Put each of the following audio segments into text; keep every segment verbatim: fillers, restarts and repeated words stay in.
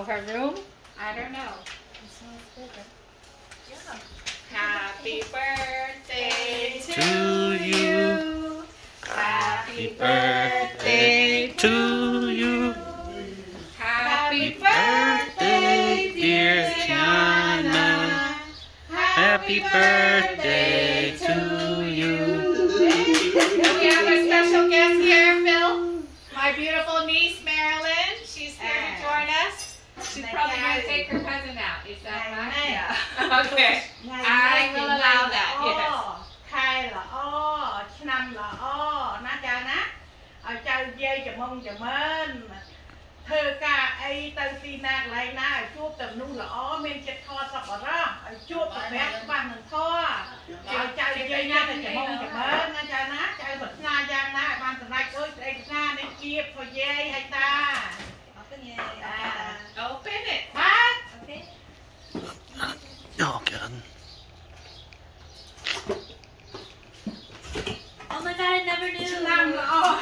her room? I don't know. Happy birthday to you. Happy birthday to you. Happy birthday, dear Tiana. Happy birthday to you. We have a special guest here, Phil. My beautiful niece, Marilyn. She's here to join us. She's probably going to take her cousin out. Is that right? Yeah. Okay. I will allow that. Yes. Khai là o, năm là o, na cha na. Ở chào dây chào mong chào mến. Thơ ca ấy tao tin na lại na ở chuột tầm nu là o men chết kho sập ở đó. Ở chuột tầm bé bằng thằng kho. Ở chào dây na là chào mong chào mến na cha na. Chào vật na cha na ban tầm này ơi đây na nên kia thôi dây hay ta. Open it. What? Okay. Oh, God. Oh my god, I never knew. Năm là o.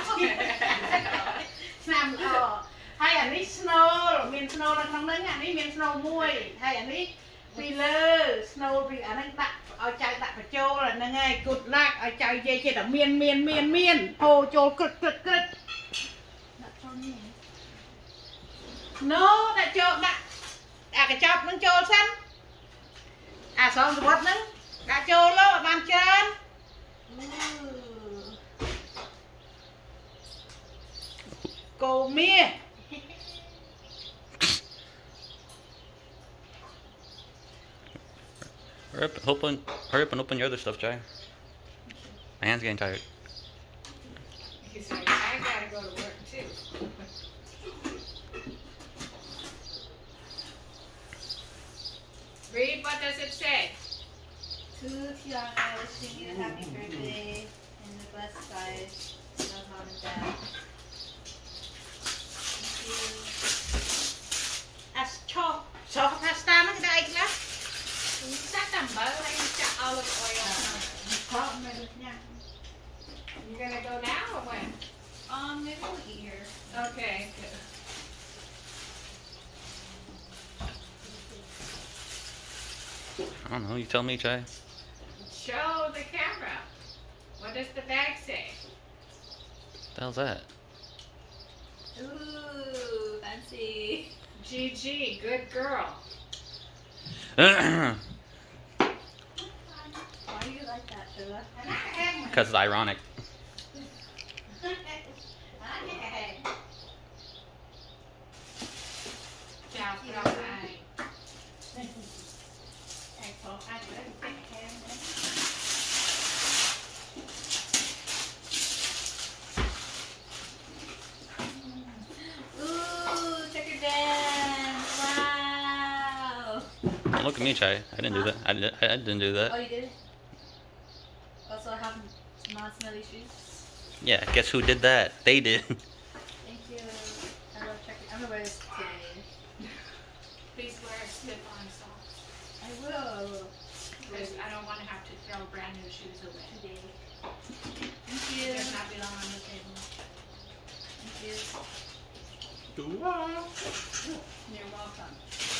Năm là o. Hay anh ấy snow, miền snow là không đứng, anh ấy miền snow muôi. Hay anh ấy filler, snow thì anh ấy đặt ở chạy đặt ở châu là nè ngay cụt lạc ở chạy dây chỉ là miền miền miền miền. Hồ châu cực cực cực. No, đã châu đã. À cái chọc nâng châu xanh. À xong rồi nâng. Đã châu lô bàn chân. Cô mía. Hurry up, open, hurry up and open your other stuff, Jai. My hand's getting tired. He's like, I gotta go to work too. Read, what does it say? To Tiana, wishing you a happy birthday and the blessed life of mom and dad. Thank you. À cho, cho pasta nó cái đây lắm. Chắc tầm bơ hay chả olive oil. Có mà được nha. You're gonna go now or when? Um, maybe we'll eat here. Okay. Good. I don't know, you tell me, Jai. Show the camera. What does the bag say? What the hell's that? Ooh, fancy. G G, good girl. Why do you like that, Phila? Because it's ironic. Chào cậu ai. Ooh, checker dance. Wow. Don't look at me, Jai. I didn't do that. I, did, I didn't do Oh, that. you did it? Also, I have non-smelly shoes. Yeah, guess who did that? They did. Thank you. I love checker. I'm gonna wear this today. Please wear slip-on socks. I will. Because I don't want to have to throw brand new shoes away. Today. Thank you. Does not belong on the table. Thank you. You're welcome.